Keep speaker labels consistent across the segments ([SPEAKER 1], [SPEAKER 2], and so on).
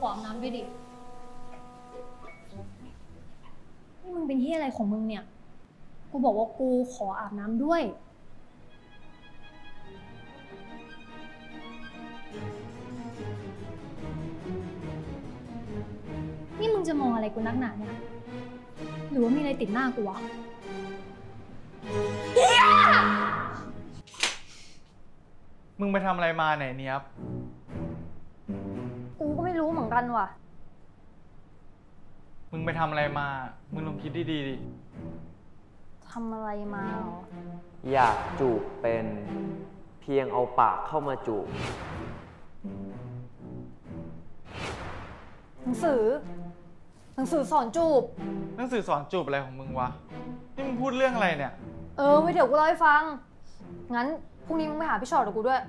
[SPEAKER 1] อาบน้ำด้วยดินี่มึงเป็นเหี้ยอะไรของมึงเนี่ยกูบอกว่ากูขออาบน้ำด้วยนี่มึงจะมองอะไรกูนักหนาเนี่ยหรือว่ามีอะไรติดหน้ากูวะ
[SPEAKER 2] มึงไปทำอะไรมาไหนเนี้ยบ
[SPEAKER 1] กูก็ไม่รู้เหมือนกันว่ะ
[SPEAKER 2] มึงไปทำอะไรมามึงลองคิดดีๆดิ
[SPEAKER 1] ทำอะไรมาเหรอ
[SPEAKER 3] อยากจูบเป็นเพียงเอาปากเข้ามาจูบ
[SPEAKER 1] หนังสือสอนจูบ
[SPEAKER 2] หนังสือสอนจูบอะไรของมึงวะนี่มึงพูดเรื่องอะไรเนี่ย
[SPEAKER 1] ไว้เดี๋ยวกูเล่าให้ฟังงั้นพรุ่งนี้มึงไปหาพี่ชอตกับกูด้วย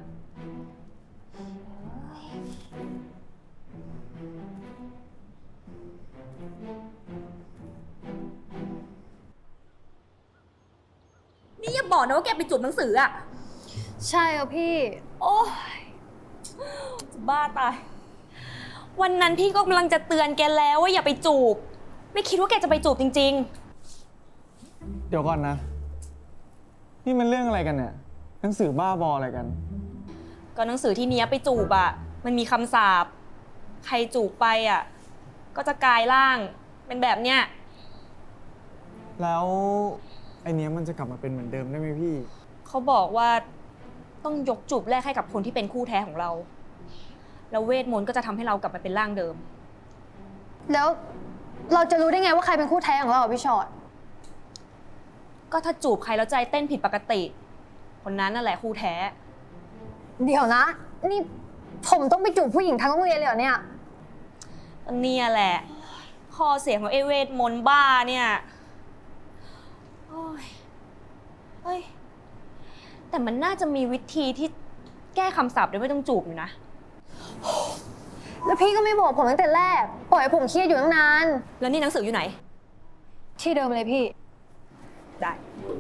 [SPEAKER 4] นี่อย่าบอกนะว่าแกไปจูบหนังสืออะ
[SPEAKER 1] ใช่อ่ะพี่
[SPEAKER 4] โอ้ยบ้าตายวันนั้นพี่ก็กำลังจะเตือนแกแล้วว่าอย่าไปจูบไม่คิดว่าแกจะไปจูบจริง
[SPEAKER 5] ๆเดี๋ยวก่อนนะนี่มันเรื่องอะไรกันเนี่ยหนังสือบ้าบออะไรกัน
[SPEAKER 4] ก็หนังสือที่เนี้ยไปจูบอะมันมีคำสาปใครจูบไปอะก็จะกลายร่างเป็นแบบเนี้ย
[SPEAKER 5] แล้วไอเนี้ยมันจะกลับมาเป็นเหมือนเดิมได้ไหมพี่
[SPEAKER 4] เขาบอกว่าต้องยกจูบแรกให้กับคนที่เป็นคู่แท้ของเราแล้วเวทมนต์ก็จะทำให้เรากลับมาเป็นร่างเดิม
[SPEAKER 1] แล้วเราจะรู้ได้ไงว่าใครเป็นคู่แท้ของเราพี่ชอต
[SPEAKER 4] ก็ถ้าจูบใครแล้วใจเต้นผิดปกติคนนั้นนั่นแหละคู่แท้
[SPEAKER 1] เดี๋ยวนะนี่ผมต้องไปจูบผู้หญิงทั้งโรงเรียนเลยเหรอเนี่ย
[SPEAKER 4] เนี่ยแหละข้อเสียของไอ้เวทมนต์บ้าเนี่ยโอ้ยเฮ้ยแต่มันน่าจะมีวิธีที่แก้คำสาปโดยไม่ต้องจูบอยู่นะ
[SPEAKER 1] แล้วพี่ก็ไม่บอกผมตั้งแต่แรกปล่อยให้ผมเครียดอยู่ตั้งนาน
[SPEAKER 4] แล้วนี่หนังสืออยู่ไหน
[SPEAKER 1] ที่เดิมเลยพี่
[SPEAKER 4] ได้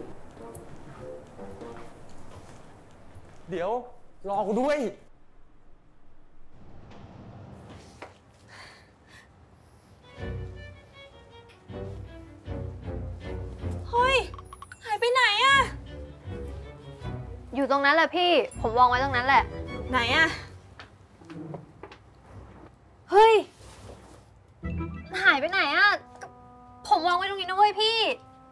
[SPEAKER 5] เดี๋ยวรอกูด้วย
[SPEAKER 4] เฮ้ยหายไปไหนอะ
[SPEAKER 1] อยู่ตรงนั้นแหละพี่ผมวางไว้ตรงนั้นแหละ
[SPEAKER 4] ไหนอะ
[SPEAKER 1] เฮ้ยหายไปไหนอะผมวางไว้ตรงนี้นะเว้ยพี่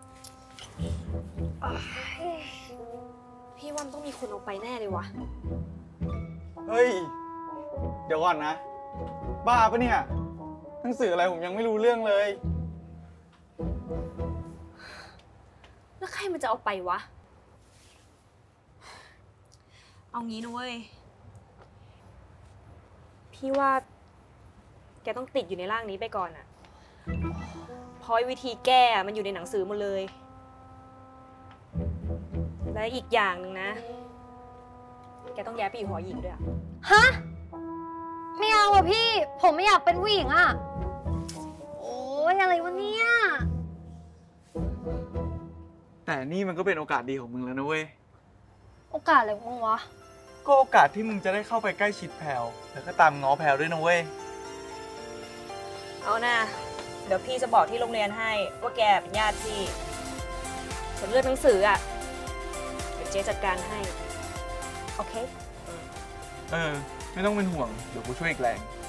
[SPEAKER 4] พี่ว่ามันต้องมีคนเอาไปแน่เลยวะ
[SPEAKER 5] เฮ้ยเดี๋ยวก่อนนะบ้าปะเนี่ยหนังสืออะไรผมยังไม่รู้เรื่องเลย
[SPEAKER 4] แล้วใครมันจะเอาไปวะเอางี้นะเว้ยพี่ว่าแกต้องติดอยู่ในร่างนี้ไปก่อนอะเพราะวิธีแก้มันอยู่ในหนังสือหมดเลยและอีกอย่างหนึ่งนะแกต้องย้ายไปอยู่หอหญิงด้วย
[SPEAKER 1] ฮะไม่เอาอะพี่ผมไม่อยากเป็นผู้หญิงอะโอ้ยอะไรวะเนี่ย
[SPEAKER 5] แต่นี่มันก็เป็นโอกาสดีของมึงแล้วนะเว้ย
[SPEAKER 1] โอกาสอะไรของมึงวะ
[SPEAKER 5] ก็โอกาสที่มึงจะได้เข้าไปใกล้ชิดแพลวแล้วก็ตามง้อแพลวด้วยนะเว้ย
[SPEAKER 4] เอานะเดี๋ยวพี่จะบอกที่โรงเรียนให้ว่าแกเป็นญาติพี่ส่วนเรื่องหนังสืออะเดี๋ยวเจ๊จัดการให้โอเค
[SPEAKER 5] ไม่ต้องเป็นห่วงเดี๋ยวกูช่วยอีกแรง